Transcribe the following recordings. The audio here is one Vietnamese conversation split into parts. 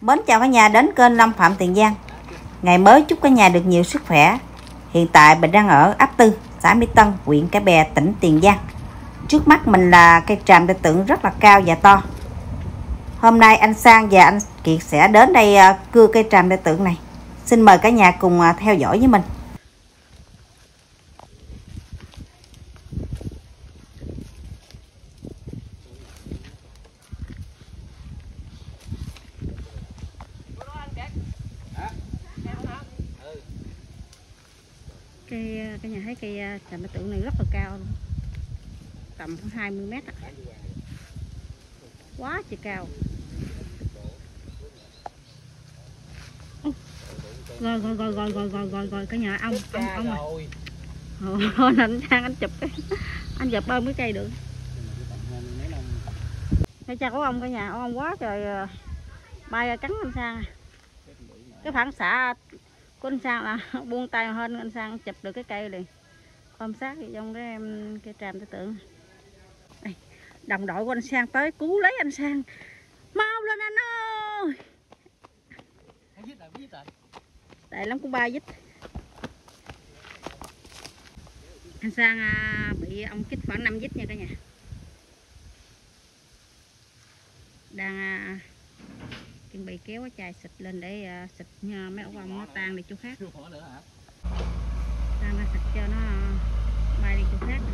Mến chào cả nhà đến kênh Lâm Phạm Tiền Giang. Ngày mới chúc cả nhà được nhiều sức khỏe. Hiện tại mình đang ở ấp Tư, xã Mỹ Tân, huyện Cái Bè, tỉnh Tiền Giang. Trước mắt mình là cây tràm đại tượng rất là cao và to. Hôm nay anh Sang và anh Kiệt sẽ đến đây cưa cây tràm đại tượng này. Xin mời cả nhà cùng theo dõi với mình. Cả nhà thấy cây tràm đại tượng này rất là cao luôn. Tầm 20 mét ạ. Quá trời cao. Rồi cả nhà ông rồi. Anh Sang anh chụp anh chụp bao mấy cây được. Thấy cha của ông cả nhà, ông quá trời bay ra cắn anh Sang. Cái phản xạ của anh Sang là buông tay hơn, anh Sang chụp được cái cây liền. Ôm sát trong cái tràm đại tượng. Đây, đồng đội của anh Sang tới cứu lấy anh Sang. Mau lên anh ơi. Tại lắm cũng 3 vít. Anh Sang bị ông chích khoảng 5 vít nha cả nhà. Đang chuẩn bị kéo cái chai xịt lên để xịt mấy ổ bông nó tan đi chỗ khác. Tan ra xịt cho nó bay đi chỗ khác.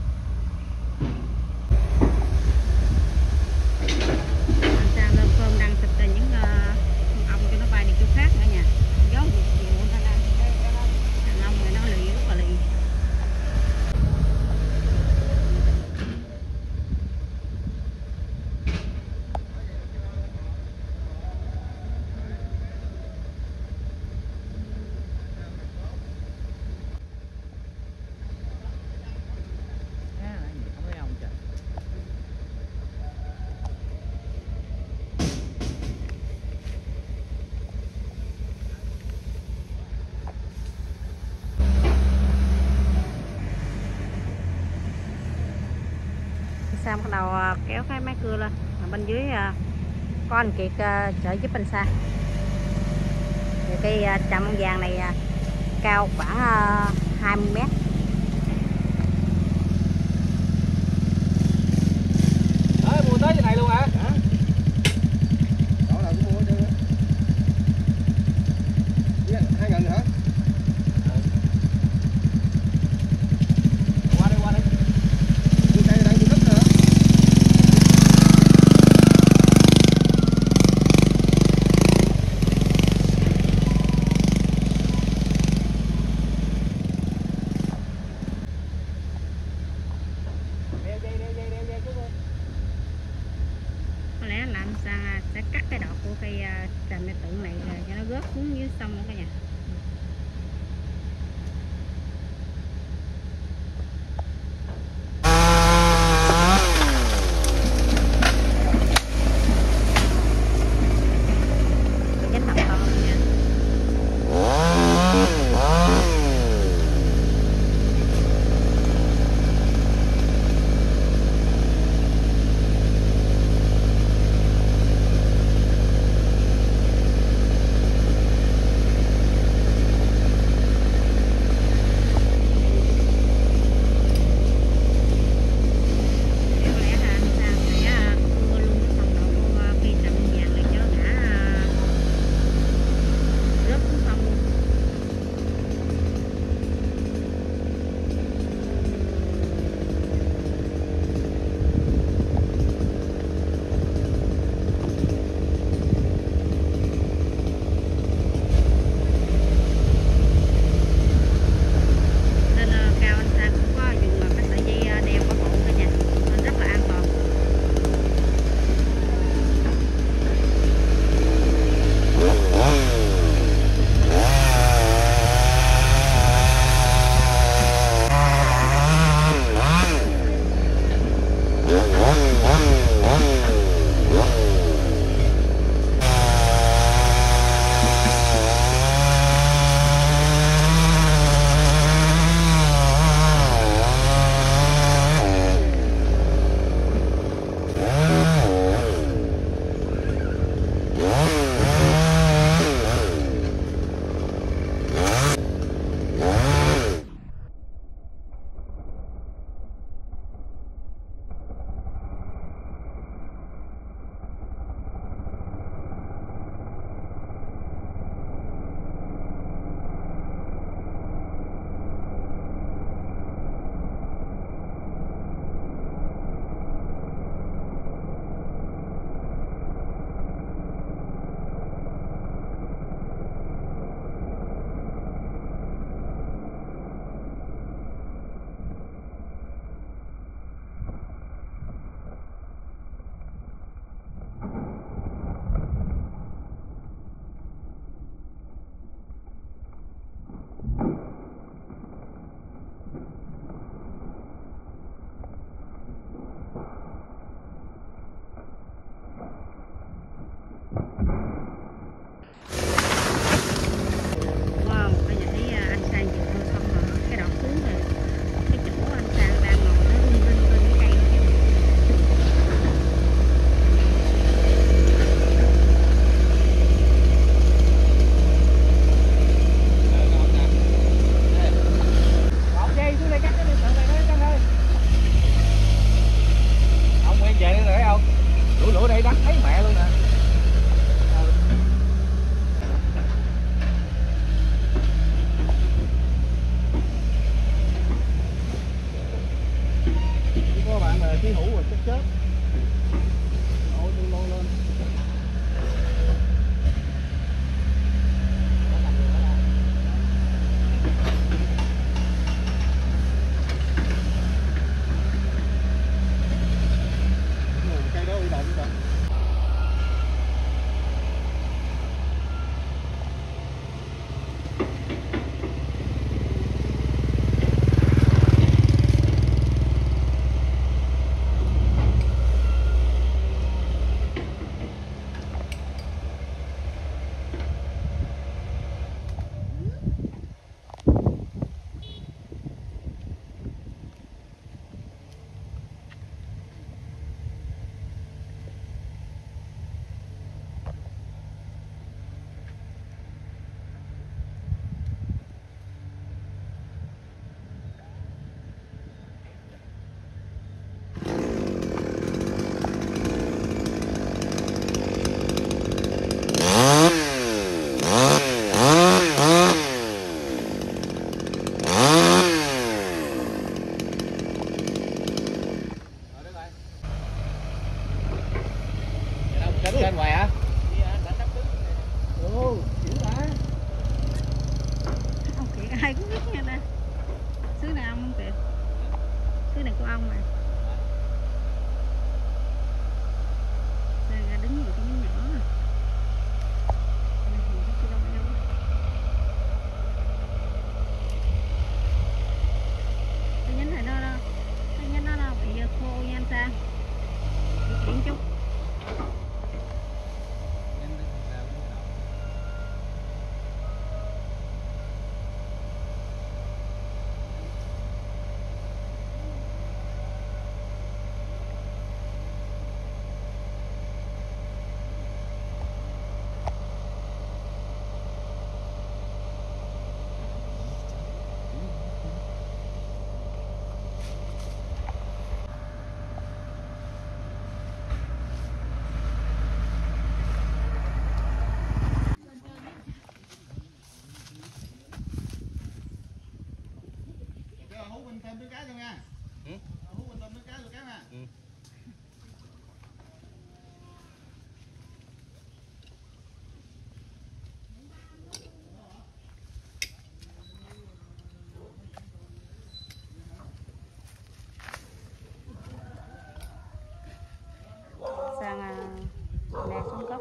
Anh Sang lên phơm đang xịt ra những ong cho nó bay đi chỗ khác nữa nha. Gió nhiều nó ra. Thằng ong này nó lì rất là lì. Sang bắt đầu kéo cái máy cưa lên. Bên dưới có anh Kiệt trợ giúp anh Sang. Thì cây tràm bông vàng này cao khoảng 20 mét. Mua tới cái này luôn hả? Đó là cũng mua chứ. 2.000 hả? Qua đây. Cây đang đất hả? cái hũ rồi chết chết. Ôi tôi lôi lên. Cây đó uy động rồi. Trên ngoài hả? Ồ, dữ hả? Ông Kiệt ai cũng biết nha ta. Xứ này ông không Kiệt? Xứ này của ông mà. Ra đứng nhiều cái miếng nhỏ à. Cái nhánh này nó bị khô nha anh Sang. Bị kiện chút. Hú mình tôm với cá cho nha. Hú mình tôm với cá rồi cá nè. Sang nè xuống cốc.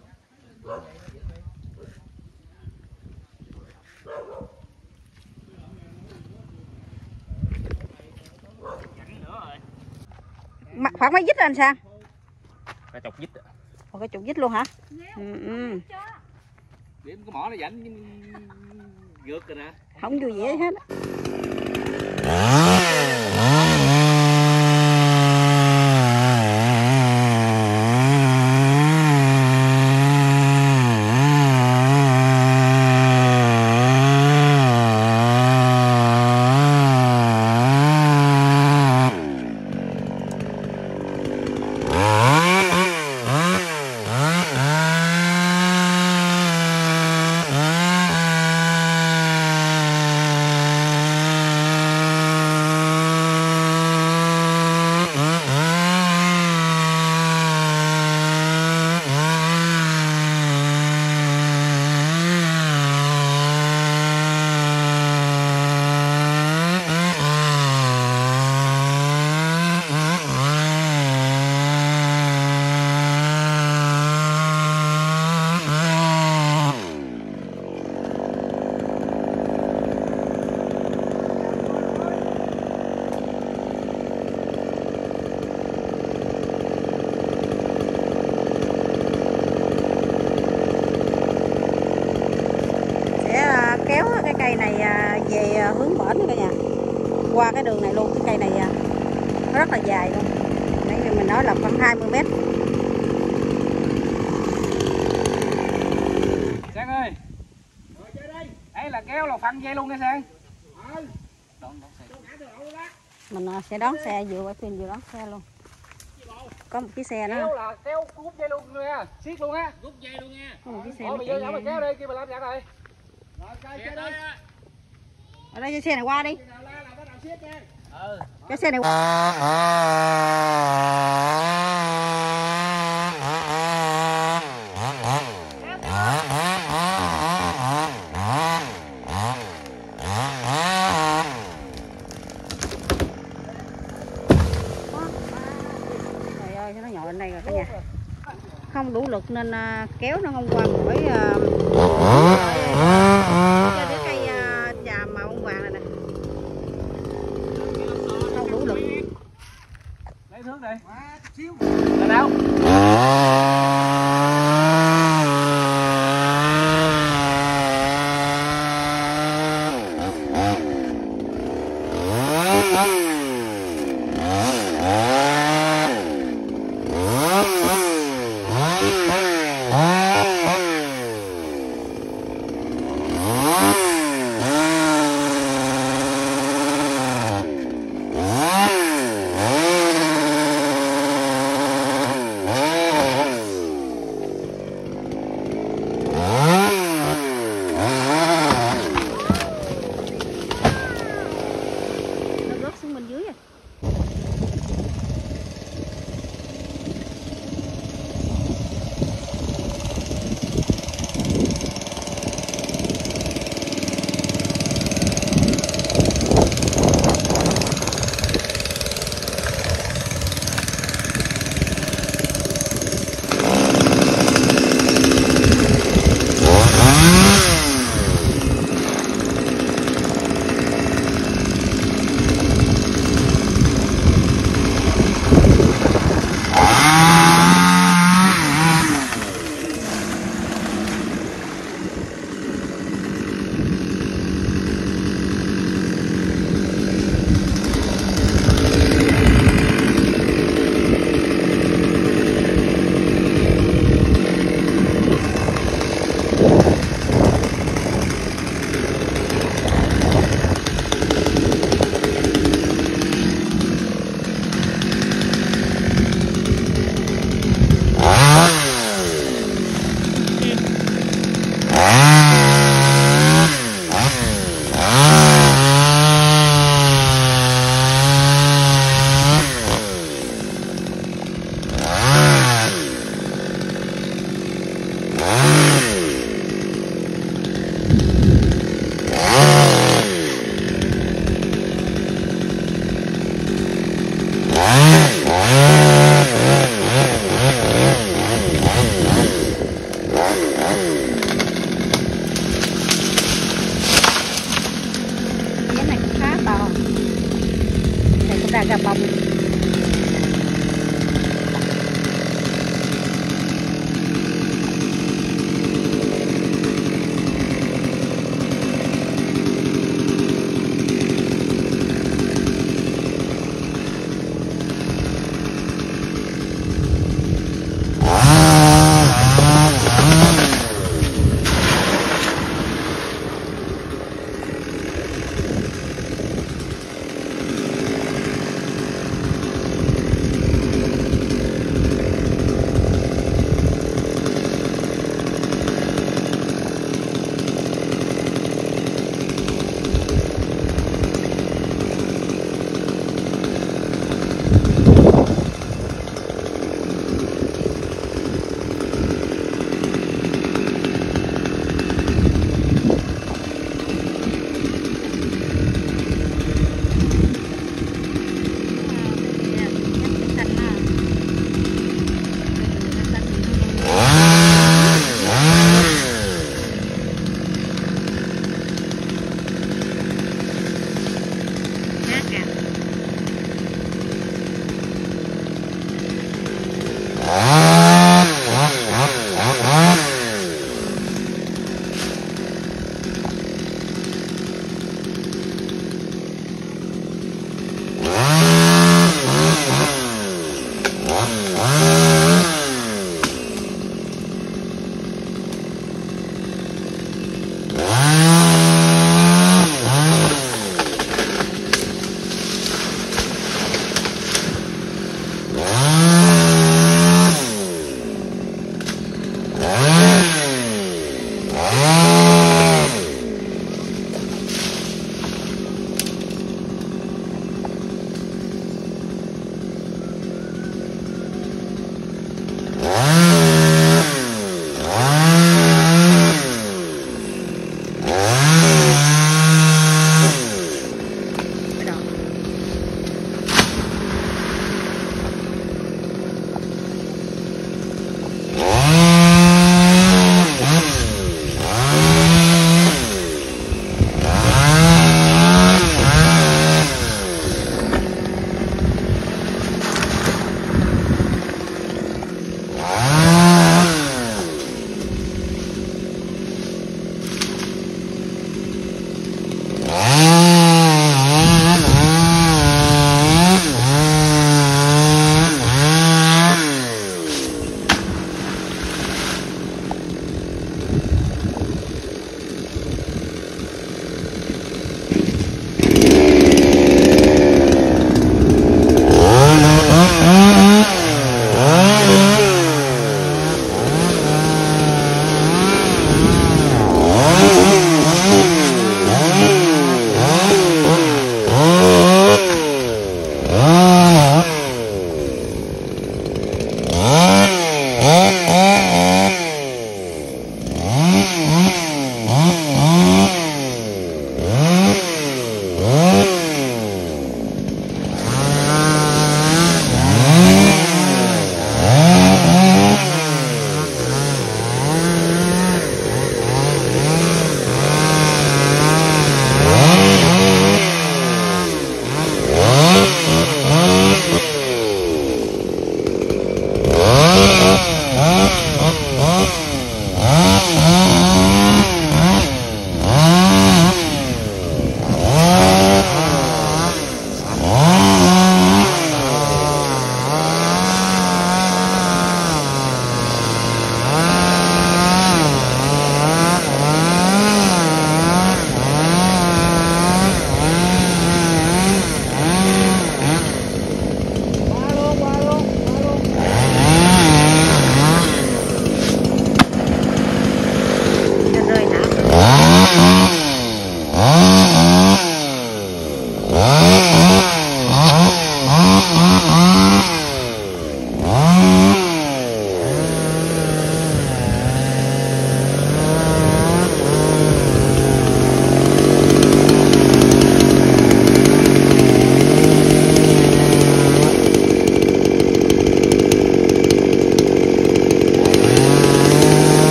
Khoảng mấy dít anh Sang? Cái chọc dít. Còn cái chục dít luôn hả? Ừ. Điểm cái mỏ nó rảnh gượt rồi nè. Không vui vẻ hết. Kéo cái cây này về hướng bển cả nhà, qua cái đường này luôn. Cái cây này nó rất là dài luôn, nãy giờ mình nói là khoảng 20 mét. Sang ơi, ấy là kéo là phăng dây luôn nghe Sang. Mình sẽ đón xe vừa quay phim vừa đón xe luôn. Có một chiếc xe đó. Kéo là kéo rút dây luôn nha, siết luôn á, rút dây luôn nha. Có một chiếc xe. Thôi bây giờ giảm mà kéo đi, kia mà làm vậy rồi. Ở đây cho xe này qua đi. Cái xe này trời ơi, nó nhồi lên đây rồi cả nhà. Không đủ lực nên kéo nó không qua nổi cái cây trà màu bông vàng này nè. Không đủ lực. Lấy thước đây. Là đâu?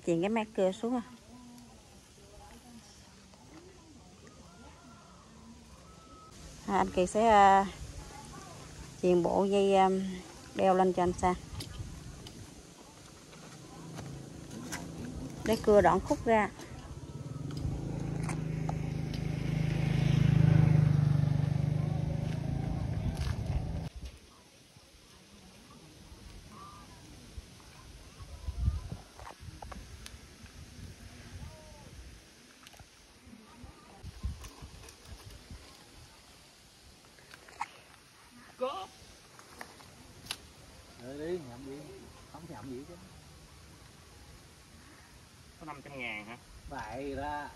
chuyền cái máy cưa xuống à. Anh Kỳ sẽ chuyền bộ dây đeo lên cho anh Sang để cưa đoạn khúc ra. Có. Đi, nhậm gì? Không nhậm gì chứ. Có 500.000 hả? Vậy ra.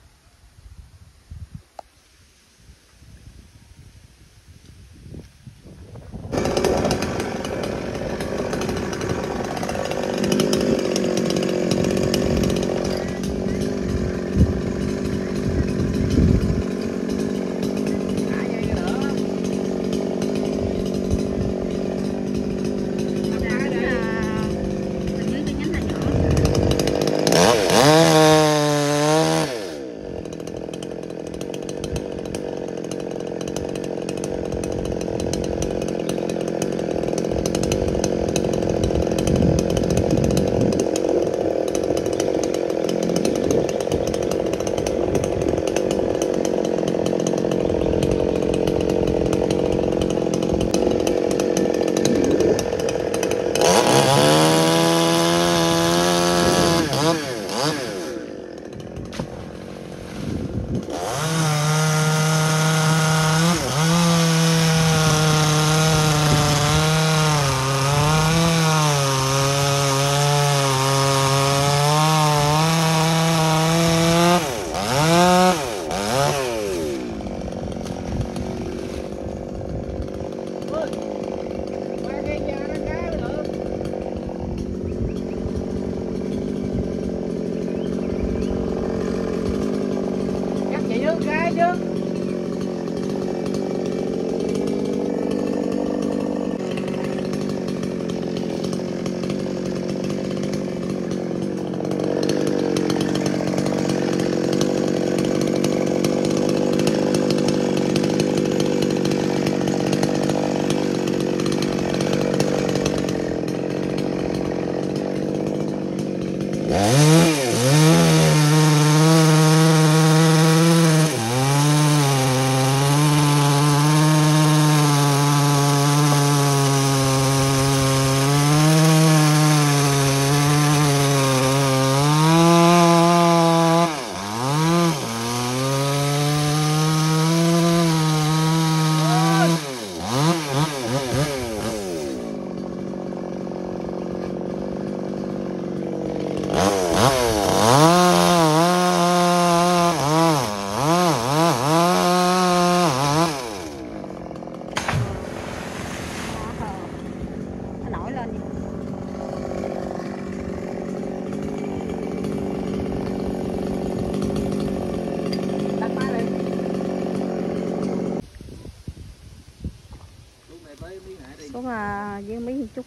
Xuống với miếng chút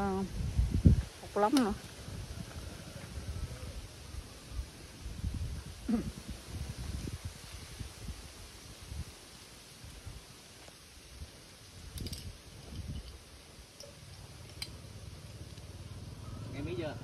một lóng nữa. Nghe miếng chưa?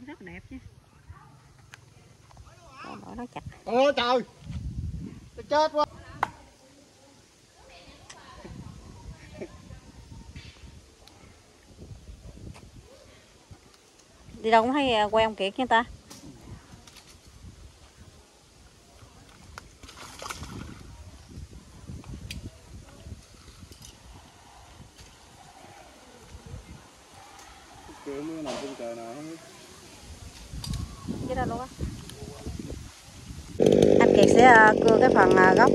rất là đẹp chứ. Nó chặt. Ôi trời, tôi chết quá. Đi đâu cũng thấy quay ông Kiệt nha ta. Kêu mưa nào trên trời nào không biết. Cái đó luôn á. Anh Kiệt sẽ cưa cái phần gốc.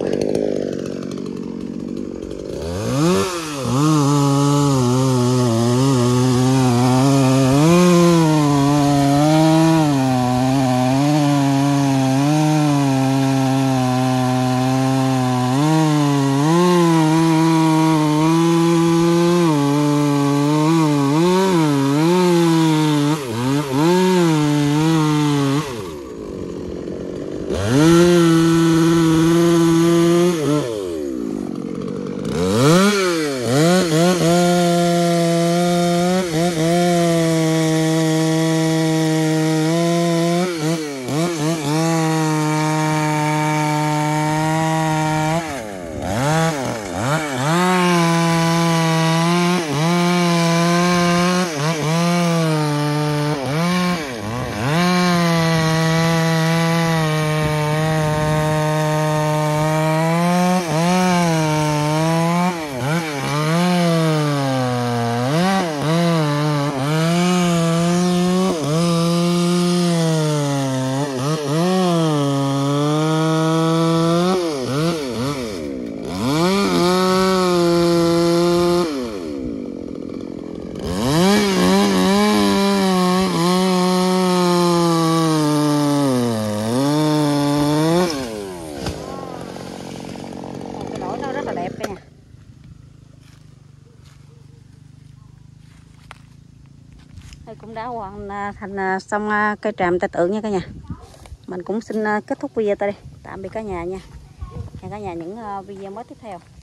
Cũng đã hoàn thành xong cây tràm ta tượng nha cả nhà. Mình cũng xin kết thúc video tại đây. Tạm biệt cả nhà nha. Hẹn cả nhà những video mới tiếp theo.